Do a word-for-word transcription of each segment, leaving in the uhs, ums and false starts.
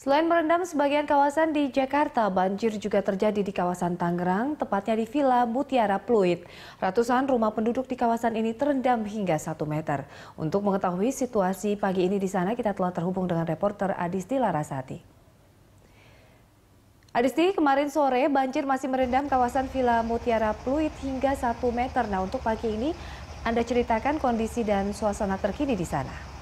Selain merendam sebagian kawasan di Jakarta, banjir juga terjadi di kawasan Tangerang, tepatnya di Villa Mutiara Pluit. Ratusan rumah penduduk di kawasan ini terendam hingga satu meter. Untuk mengetahui situasi pagi ini di sana, kita telah terhubung dengan reporter Adisti Larasati. Adisti, kemarin sore banjir masih merendam kawasan Villa Mutiara Pluit hingga satu meter. Nah, untuk pagi ini, Anda ceritakan kondisi dan suasana terkini di sana.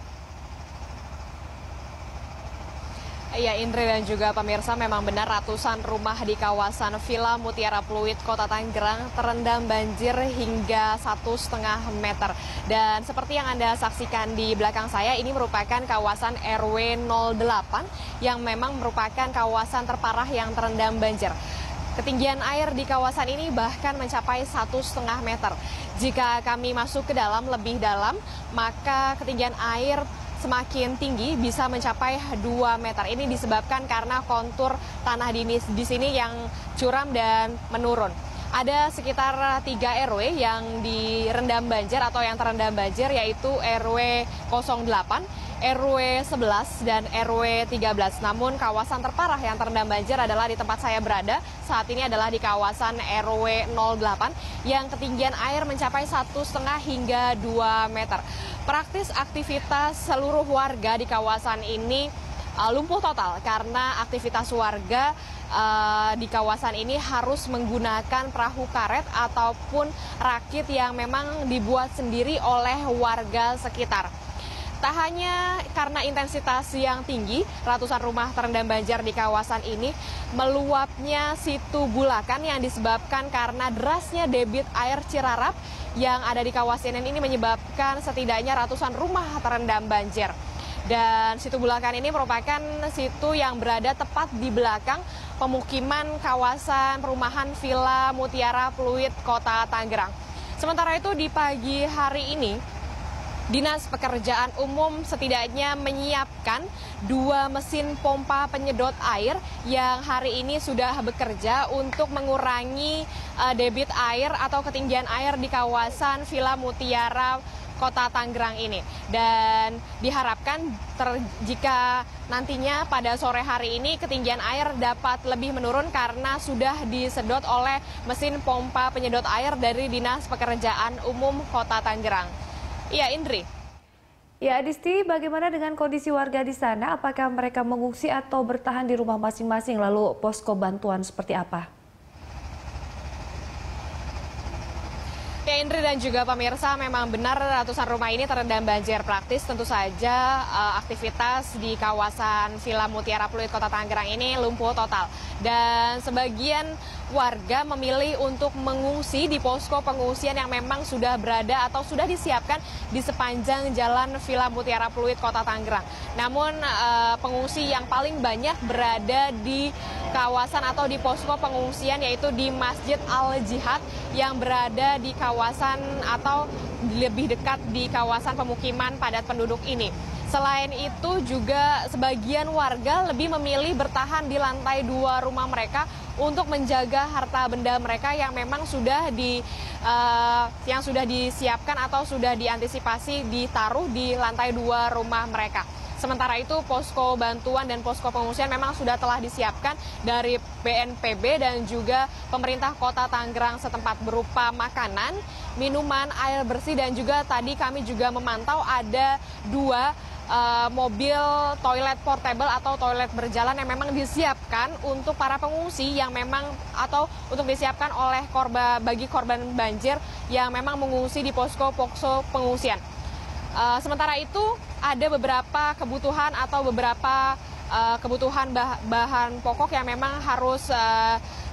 Iya, Indri dan juga pemirsa, memang benar ratusan rumah di kawasan Villa Mutiara Pluit, Kota Tangerang terendam banjir hingga satu setengah meter. Dan seperti yang Anda saksikan di belakang saya, ini merupakan kawasan R W nol delapan yang memang merupakan kawasan terparah yang terendam banjir. Ketinggian air di kawasan ini bahkan mencapai satu setengah meter. Jika kami masuk ke dalam lebih dalam, maka ketinggian air semakin tinggi bisa mencapai dua meter. Ini disebabkan karena kontur tanah di, di sini yang curam dan menurun. Ada sekitar tiga R W yang direndam banjir atau yang terendam banjir, yaitu R W nol delapan, R W sebelas, dan R W tiga belas. Namun kawasan terparah yang terendam banjir adalah di tempat saya berada saat ini, adalah di kawasan R W nol delapan yang ketinggian air mencapai satu setengah hingga dua meter. Praktis aktivitas seluruh warga di kawasan ini uh, lumpuh total karena aktivitas warga uh, di kawasan ini harus menggunakan perahu karet ataupun rakit yang memang dibuat sendiri oleh warga sekitar. Tak hanya karena intensitas yang tinggi, ratusan rumah terendam banjir di kawasan ini, meluapnya situ Bulakan yang disebabkan karena derasnya debit air Cirarap yang ada di kawasan ini menyebabkan setidaknya ratusan rumah terendam banjir. Dan situ Bulakan ini merupakan situ yang berada tepat di belakang pemukiman kawasan perumahan Villa Mutiara Pluit, Kota Tangerang. Sementara itu di pagi hari ini, Dinas Pekerjaan Umum setidaknya menyiapkan dua mesin pompa penyedot air yang hari ini sudah bekerja untuk mengurangi uh, debit air atau ketinggian air di kawasan Villa Mutiara Kota Tangerang ini. Dan diharapkan ter, jika nantinya pada sore hari ini ketinggian air dapat lebih menurun karena sudah disedot oleh mesin pompa penyedot air dari Dinas Pekerjaan Umum Kota Tangerang. Iya, Indri. Ya, Adisti, bagaimana dengan kondisi warga di sana? Apakah mereka mengungsi atau bertahan di rumah masing-masing? Lalu posko bantuan seperti apa? Ya, Indri dan juga pemirsa, memang benar ratusan rumah ini terendam banjir. Praktis tentu saja uh, aktivitas di kawasan Villa Mutiara Pluit, Kota Tangerang ini lumpuh total. Dan sebagian warga memilih untuk mengungsi di posko pengungsian yang memang sudah berada atau sudah disiapkan di sepanjang jalan Villa Mutiara Pluit, Kota Tangerang. Namun uh, pengungsi yang paling banyak berada di kawasan atau di posko pengungsian, yaitu di Masjid Al-Jihad yang berada di kawasan atau lebih dekat di kawasan pemukiman padat penduduk ini. Selain itu juga sebagian warga lebih memilih bertahan di lantai dua rumah mereka untuk menjaga harta benda mereka yang memang sudah di uh, yang sudah disiapkan atau sudah diantisipasi ditaruh di lantai dua rumah mereka. Sementara itu posko bantuan dan posko pengungsian memang sudah telah disiapkan dari B N P B dan juga pemerintah Kota Tangerang setempat berupa makanan, minuman, air bersih, dan juga tadi kami juga memantau ada dua uh, mobil toilet portable atau toilet berjalan yang memang disiapkan untuk para pengungsi yang memang atau untuk disiapkan oleh korban bagi korban banjir yang memang mengungsi di posko-posko pengungsian. Uh, sementara itu ada beberapa kebutuhan atau beberapa uh, kebutuhan bah bahan pokok yang memang harus uh,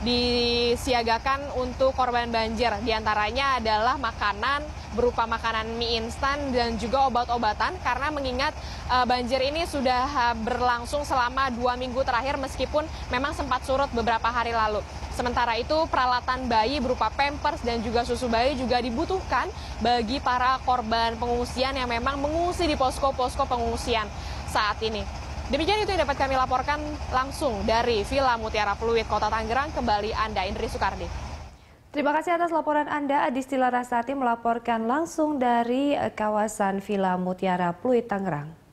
disiagakan untuk korban banjir. Di antaranya adalah makanan berupa makanan mie instan dan juga obat-obatan, karena mengingat uh, banjir ini sudah uh, berlangsung selama dua minggu terakhir meskipun memang sempat surut beberapa hari lalu. Sementara itu peralatan bayi berupa pampers dan juga susu bayi juga dibutuhkan bagi para korban pengungsian yang memang mengungsi di posko-posko pengungsian saat ini. Demikian itu yang dapat kami laporkan langsung dari Villa Mutiara Pluit, Kota Tangerang. Kembali Anda, Indri Sukardi. Terima kasih atas laporan Anda, Adisti Larasati melaporkan langsung dari kawasan Villa Mutiara Pluit, Tangerang.